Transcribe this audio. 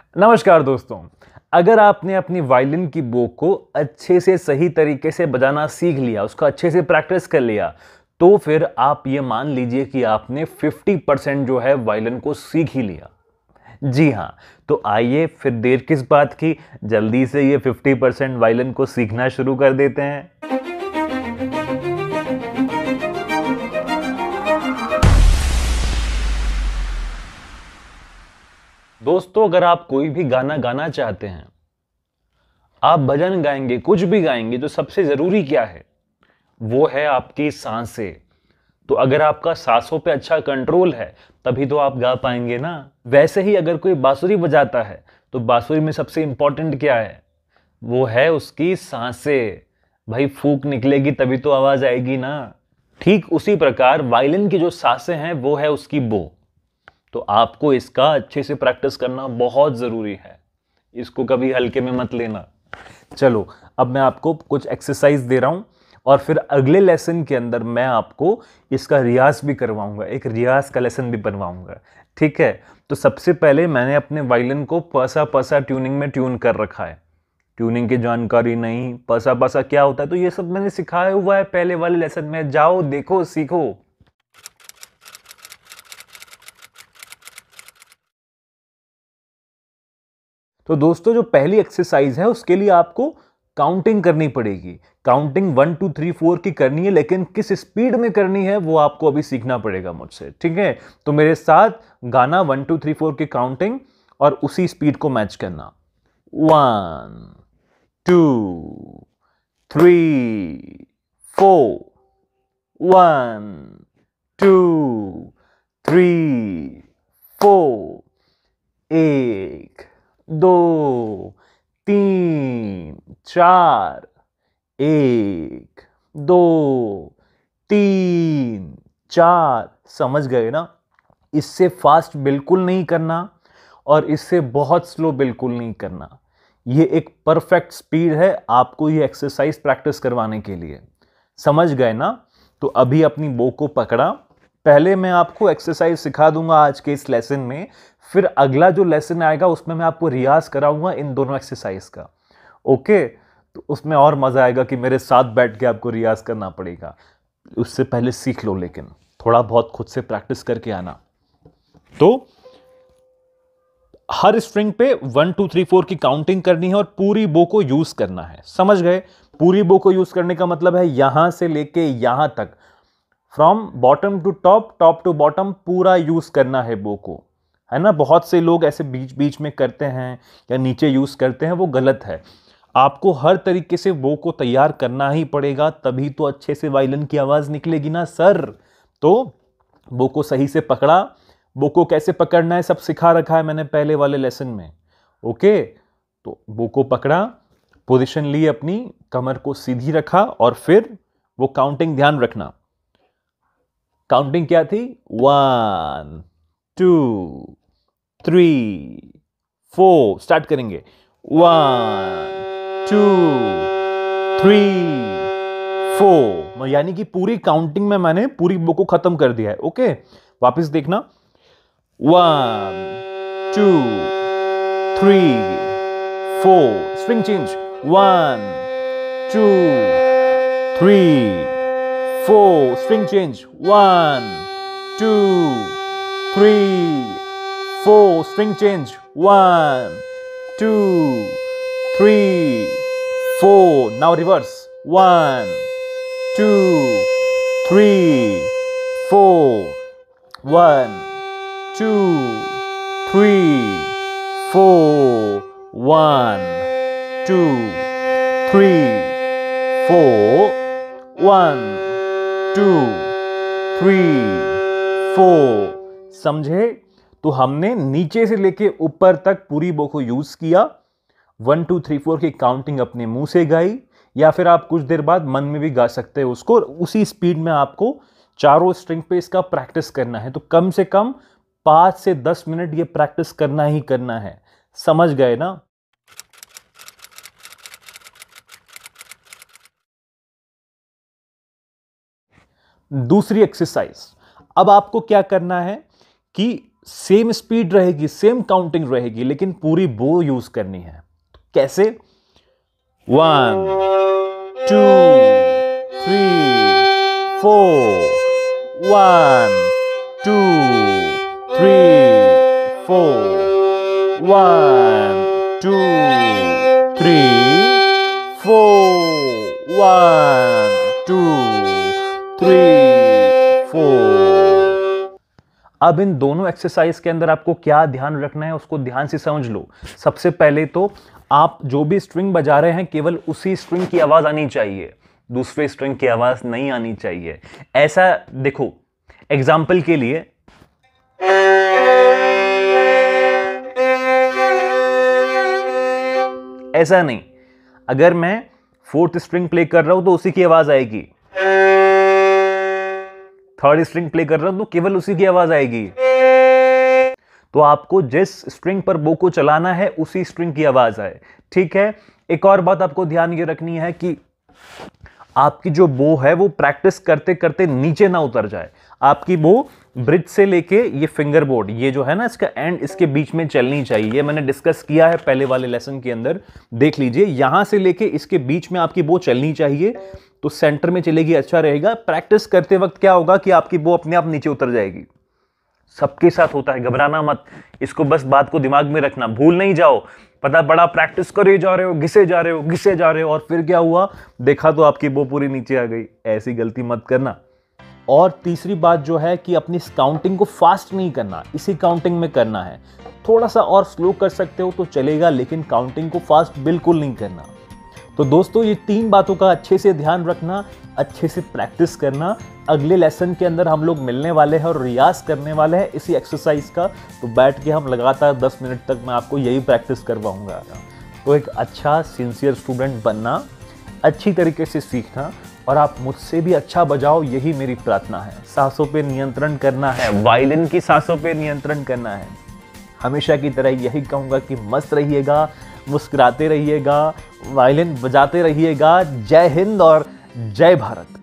नमस्कार दोस्तों। अगर आपने अपनी वायलिन की बो को अच्छे से सही तरीके से बजाना सीख लिया, उसका अच्छे से प्रैक्टिस कर लिया, तो फिर आप ये मान लीजिए कि आपने 50% जो है वायलिन को सीख ही लिया। जी हाँ, तो आइए फिर देर किस बात की, जल्दी से ये 50% वायलिन को सीखना शुरू कर देते हैं। दोस्तों, अगर आप कोई भी गाना गाना चाहते हैं, आप भजन गाएंगे, कुछ भी गाएंगे, तो सबसे जरूरी क्या है? वो है आपकी सांसें। तो अगर आपका सांसों पे अच्छा कंट्रोल है, तभी तो आप गा पाएंगे ना। वैसे ही अगर कोई बांसुरी बजाता है, तो बांसुरी में सबसे इंपॉर्टेंट क्या है? वो है उसकी सांसें। भाई फूंक निकलेगी तभी तो आवाज आएगी ना। ठीक उसी प्रकार वायलिन की जो सांसें हैं, वो है उसकी बो। तो आपको इसका अच्छे से प्रैक्टिस करना बहुत जरूरी है। इसको कभी हल्के में मत लेना। चलो, अब मैं आपको कुछ एक्सरसाइज दे रहा हूं और फिर अगले लेसन के अंदर मैं आपको इसका रियाज भी करवाऊंगा, एक रियाज का लेसन भी बनवाऊंगा। ठीक है? तो सबसे पहले मैंने अपने वायलिन को पसा पसा ट्यूनिंग में ट्यून कर रखा है। ट्यूनिंग की जानकारी नहीं, पसा पसा क्या होता है, तो ये सब मैंने सिखाया हुआ है पहले वाले लेसन में। जाओ देखो सीखो। तो दोस्तों, जो पहली एक्सरसाइज है उसके लिए आपको काउंटिंग करनी पड़ेगी। काउंटिंग 1 2 3 4 की करनी है, लेकिन किस स्पीड में करनी है वो आपको अभी सीखना पड़ेगा मुझसे। ठीक है? तो मेरे साथ गाना 1 2 3 4 की काउंटिंग और उसी स्पीड को मैच करना। 1 2 3 4। 1 2 3 4। 1 2 3 4। 1 2 3 4। समझ गए ना? इससे फास्ट बिल्कुल नहीं करना और इससे बहुत स्लो बिल्कुल नहीं करना। ये एक परफेक्ट स्पीड है आपको ये एक्सरसाइज प्रैक्टिस करवाने के लिए। समझ गए ना? तो अभी अपनी बो को पकड़ा। पहले मैं आपको एक्सरसाइज सिखा दूंगा आज के इस लेसन में, फिर अगला जो लेसन आएगा उसमें मैं आपको रियाज कराऊंगा इन दोनों एक्सरसाइज का। ओके? तो उसमें और मजा आएगा कि मेरे साथ बैठ के आपको रियाज करना पड़ेगा। उससे पहले सीख लो, लेकिन थोड़ा बहुत खुद से प्रैक्टिस करके आना। तो हर स्ट्रिंग पे 1 2 3 4 की काउंटिंग करनी है और पूरी बो को यूज करना है। समझ गए? पूरी बो को यूज करने का मतलब है यहां से लेके यहां तक, from bottom to top, top to bottom, पूरा यूज करना है बो को। है ना? बहुत से लोग ऐसे बीच बीच में करते हैं या नीचे यूज करते हैं, वो गलत है। आपको हर तरीके से बो को तैयार करना ही पड़ेगा, तभी तो अच्छे से वायलिन की आवाज निकलेगी ना सर। तो बो को सही से पकड़ा। बो को कैसे पकड़ना है सब सिखा रखा है मैंने पहले वाले लेसन में। ओके? तो बो को पकड़ा, पोजीशन ली अपनी, कमर को सीधी रखा और फिर वो काउंटिंग ध्यान रखना। काउंटिंग क्या थी? 1 2 3 4। स्टार्ट करेंगे। 1 2 3 4, यानी कि पूरी काउंटिंग में मैंने पूरी बुक को खत्म कर दिया है। ओके? वापस देखना। 1 2 3 4। String change. 1 2 3 4। String change. 1 2 3 4। String change. 1 2 3 4। Now reverse. 1 2 3 4। 1 2 3 4। 1 2 3 4। 1 2 3 4। समझे? तो हमने नीचे से लेके ऊपर तक पूरी बो को यूज किया। 1 2 3 4 की काउंटिंग अपने मुंह से गाई, या फिर आप कुछ देर बाद मन में भी गा सकते हो उसको। उसी स्पीड में आपको चारों स्ट्रिंग पे इसका प्रैक्टिस करना है। तो कम से कम 5 से 10 मिनट ये प्रैक्टिस करना ही करना है। समझ गए ना? दूसरी एक्सरसाइज, अब आपको क्या करना है कि सेम स्पीड रहेगी, सेम काउंटिंग रहेगी, लेकिन पूरी बो यूज करनी है। कैसे? 1 2 3 4 1 2 3 4 1 2 3 4 1 2 3 4। अब इन दोनों एक्सरसाइज के अंदर आपको क्या ध्यान रखना है उसको ध्यान से समझ लो। सबसे पहले तो आप जो भी स्ट्रिंग बजा रहे हैं केवल उसी स्ट्रिंग की आवाज आनी चाहिए, दूसरे स्ट्रिंग की आवाज नहीं आनी चाहिए। ऐसा देखो, एग्जाम्पल के लिए ऐसा नहीं, अगर मैं 4th स्ट्रिंग प्ले कर रहा हूं तो उसी की आवाज आएगी, 3rd स्ट्रिंग प्ले कर रहा हूं तो केवल उसी की आवाज आएगी। तो आपको जिस स्ट्रिंग पर बो को चलाना है उसी स्ट्रिंग की आवाज आए, ठीक है। एक और बात आपको ध्यान ये रखनी है कि आपकी जो बो है वो प्रैक्टिस करते करते नीचे ना उतर जाए। आपकी बो ब्रिज से लेके ये फिंगर बोर्ड, ये जो है ना इसका एंड, इसके बीच में चलनी चाहिए। ये मैंने डिस्कस किया है पहले वाले लेसन के अंदर, देख लीजिए। यहां से लेके इसके बीच में आपकी बो चलनी चाहिए, तो सेंटर में चलेगी, अच्छा रहेगा। प्रैक्टिस करते वक्त क्या होगा कि आपकी बो अपने आप नीचे उतर जाएगी। सबके साथ होता है, घबराना मत, इसको बस बात को दिमाग में रखना, भूल नहीं जाओ। पता बड़ा प्रैक्टिस करे जा रहे हो, घिसे जा रहे हो, घिसे जा रहे हो, और फिर क्या हुआ, देखा तो आपकी बो पूरी नीचे आ गई। ऐसी गलती मत करना। और तीसरी बात जो है कि अपनी काउंटिंग को फास्ट नहीं करना, इसी काउंटिंग में करना है। थोड़ा सा और स्लो कर सकते हो तो चलेगा, लेकिन काउंटिंग को फास्ट बिल्कुल नहीं करना। तो दोस्तों, ये 3 बातों का अच्छे से ध्यान रखना, अच्छे से प्रैक्टिस करना। अगले लेसन के अंदर हम लोग मिलने वाले हैं और रियाज करने वाले हैं इसी एक्सरसाइज का। तो बैठ के हम लगातार 10 मिनट तक मैं आपको यही प्रैक्टिस करवाऊंगा। तो एक अच्छा सिंसियर स्टूडेंट बनना, अच्छी तरीके से सीखना, और आप मुझसे भी अच्छा बजाओ, यही मेरी प्रार्थना है। सांसों पे नियंत्रण करना है, वायलिन की सांसों पे नियंत्रण करना है। हमेशा की तरह यही कहूँगा कि मस्त रहिएगा, मुस्कुराते रहिएगा, वायलिन बजाते रहिएगा। जय हिंद और जय भारत।